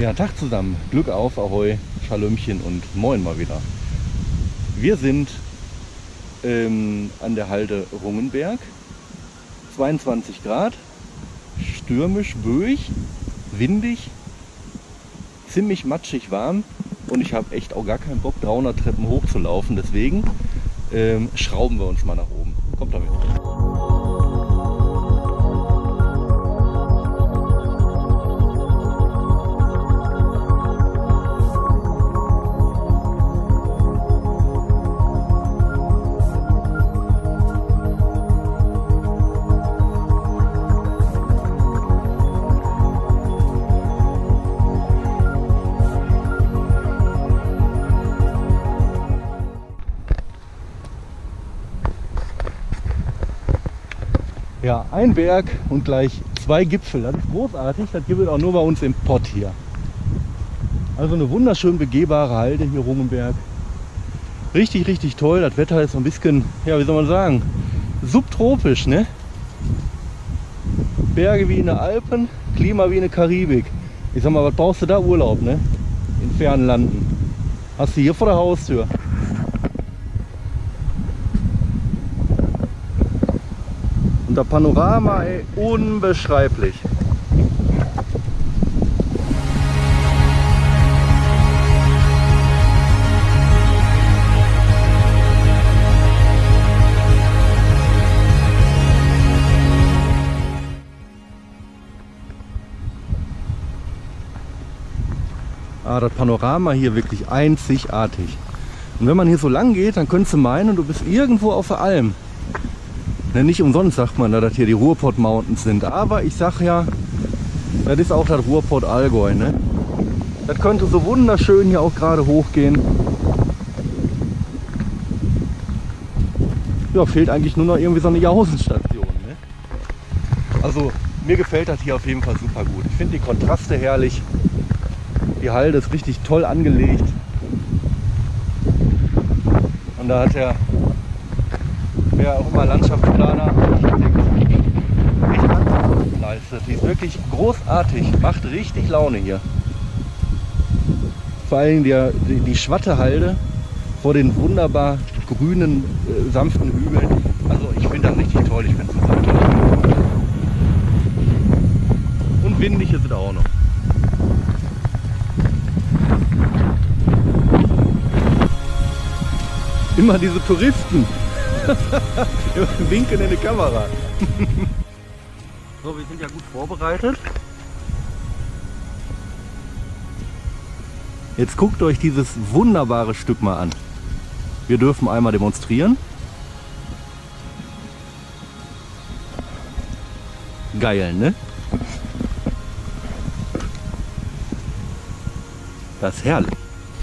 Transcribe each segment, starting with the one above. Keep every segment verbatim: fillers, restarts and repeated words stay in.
Ja, Tag zusammen. Glück auf, Ahoi, Schalömchen und moin mal wieder. Wir sind ähm, an der Halde Rungenberg. zweiundzwanzig Grad, stürmisch, böig, windig, ziemlich matschig warm und ich habe echt auch gar keinen Bock, dreihundert Treppen hochzulaufen. Deswegen ähm, schrauben wir uns mal nach oben. Kommt damit. Ja, ein Berg und gleich zwei Gipfel. Das ist großartig. Das gibt es auch nur bei uns im Pott hier. Also eine wunderschön begehbare Halde hier Rungenberg. Richtig, richtig toll. Das Wetter ist so ein bisschen, ja, wie soll man sagen, subtropisch, ne? Berge wie in den Alpen, Klima wie in der Karibik. Ich sag mal, was brauchst du da? Urlaub, ne? In fernen Landen. Hast du hier vor der Haustür. Und das Panorama, ey, unbeschreiblich. Ah, das Panorama hier wirklich einzigartig. Und wenn man hier so lang geht, dann könntest du meinen, du bist irgendwo auf der Alm. Ne, nicht umsonst sagt man, dass das hier die Ruhrpott Mountains sind. Aber ich sag ja, das ist auch das Ruhrpott Allgäu. Ne? Das könnte so wunderschön hier auch gerade hochgehen. Ja, fehlt eigentlich nur noch irgendwie so eine Jausen-Station. Ne? Also mir gefällt das hier auf jeden Fall super gut. Ich finde die Kontraste herrlich. Die Halde ist richtig toll angelegt. Und da hat der wer auch immer Landschaftsplaner echt Hand leistet. Die ist wirklich großartig, macht richtig Laune hier. Vor allem die, die, die Schwattehalde vor den wunderbar grünen, äh, sanften Hügeln. Also ich finde das richtig toll, ich finde es total toll. Und windig ist es auch noch. Immer diese Touristen. Winken in die Kamera. So, wir sind ja gut vorbereitet. Jetzt guckt euch dieses wunderbare Stück mal an. Wir dürfen einmal demonstrieren. Geil, ne? Das ist herrlich.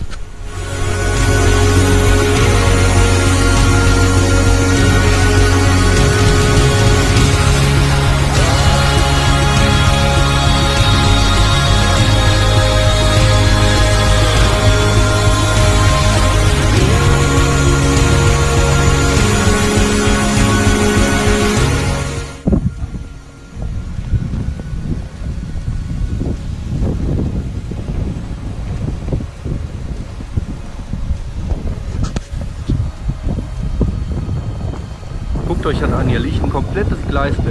Guckt euch das an, hier liegt ein komplettes Gleisbett.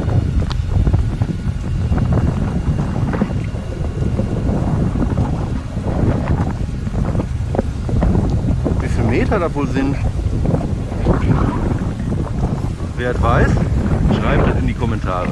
Wie viele Meter da wohl sind? Wer es weiß, schreibt das in die Kommentare.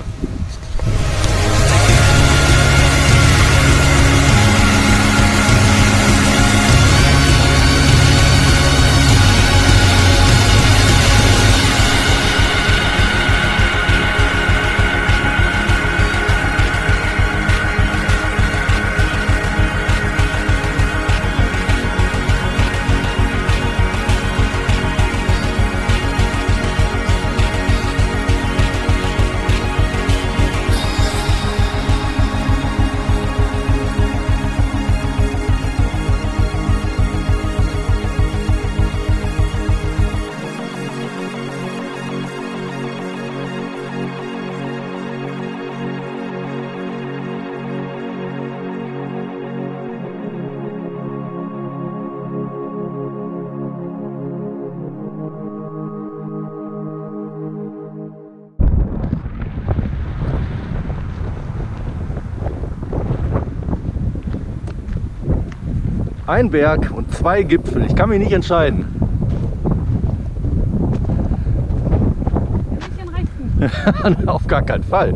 Ein Berg und zwei Gipfel. Ich kann mich nicht entscheiden. Auf gar keinen Fall.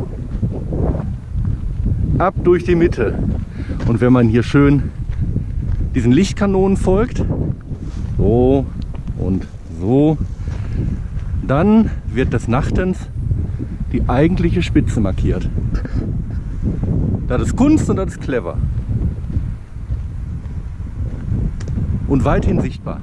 Ab durch die Mitte. Und wenn man hier schön diesen Lichtkanonen folgt, so und so, dann wird des Nachtens die eigentliche Spitze markiert. Das ist Kunst und das ist clever. Und weithin sichtbar.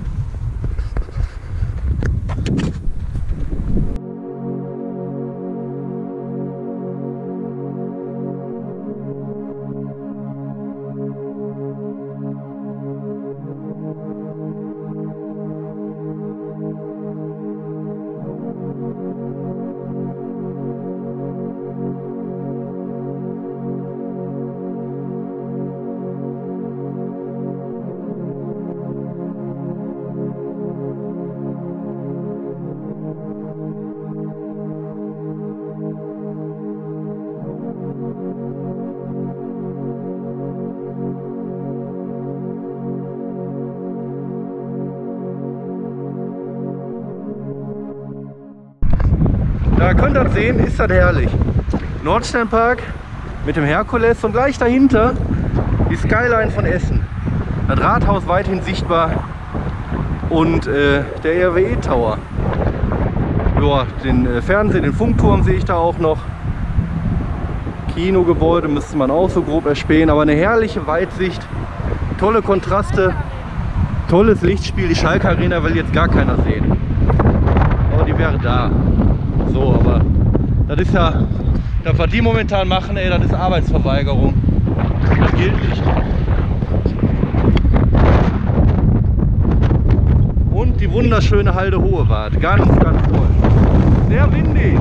Da könnt ihr sehen, ist das herrlich. Nordsternpark mit dem Herkules und gleich dahinter die Skyline von Essen. Das Rathaus weithin sichtbar und äh, der R W E-Tower. Ja, den äh, Fernseh, den Funkturm sehe ich da auch noch. Kinogebäude müsste man auch so grob erspähen, aber eine herrliche Weitsicht, tolle Kontraste, tolles Lichtspiel. Die Schalke Arena will jetzt gar keiner sehen, aber die wäre da. So, aber das ist ja, das was die momentan machen, ey, das ist Arbeitsverweigerung. Das gilt nicht. Und die wunderschöne Halde Hohewart, ganz, ganz toll. Sehr windig.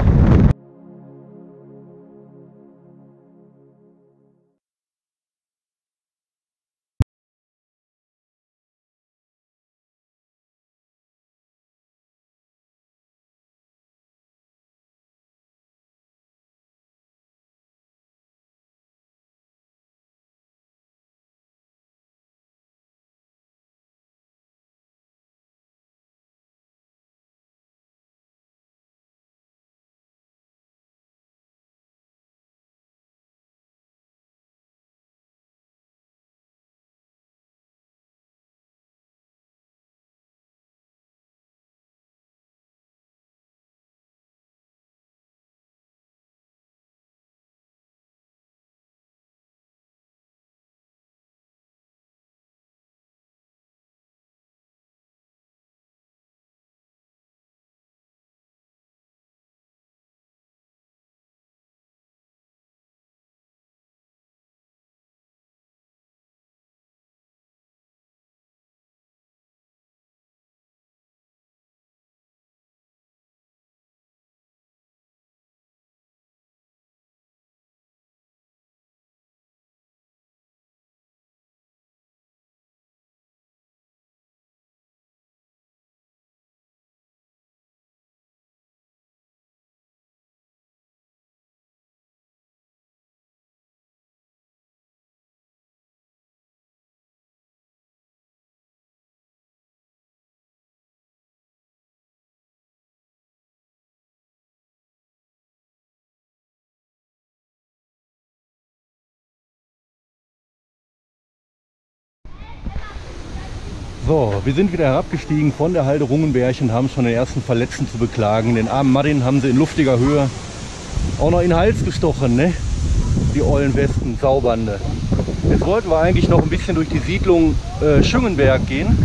So, wir sind wieder herabgestiegen von der Halde Rungenberg und haben schon den ersten Verletzten zu beklagen. Den armen Martin haben sie in luftiger Höhe auch noch in den Hals gestochen, ne? Die ollen Westen, Saubande. Jetzt wollten wir eigentlich noch ein bisschen durch die Siedlung äh, Schüngenberg gehen.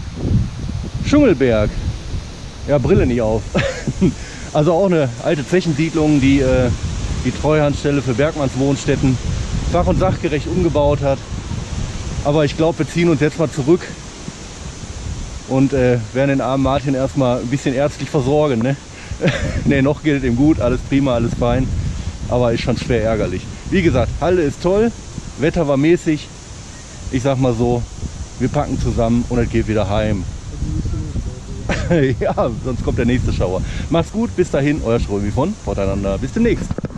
Schüngelberg. Ja, Brille nicht auf. Also auch eine alte Zechensiedlung, die äh, die Treuhandstelle für Bergmanns Wohnstätten fach- und sachgerecht umgebaut hat. Aber ich glaube, wir ziehen uns jetzt mal zurück und äh, werden den armen Martin erstmal ein bisschen ärztlich versorgen. Ne? Ne, noch geht ihm gut, alles prima, alles fein, aber ist schon schwer ärgerlich. Wie gesagt, Halde ist toll, Wetter war mäßig. Ich sag mal so, wir packen zusammen und es geht wieder heim. Ja, sonst kommt der nächste Schauer. Macht's gut, bis dahin, euer Strömi von Voneinander. Bis demnächst.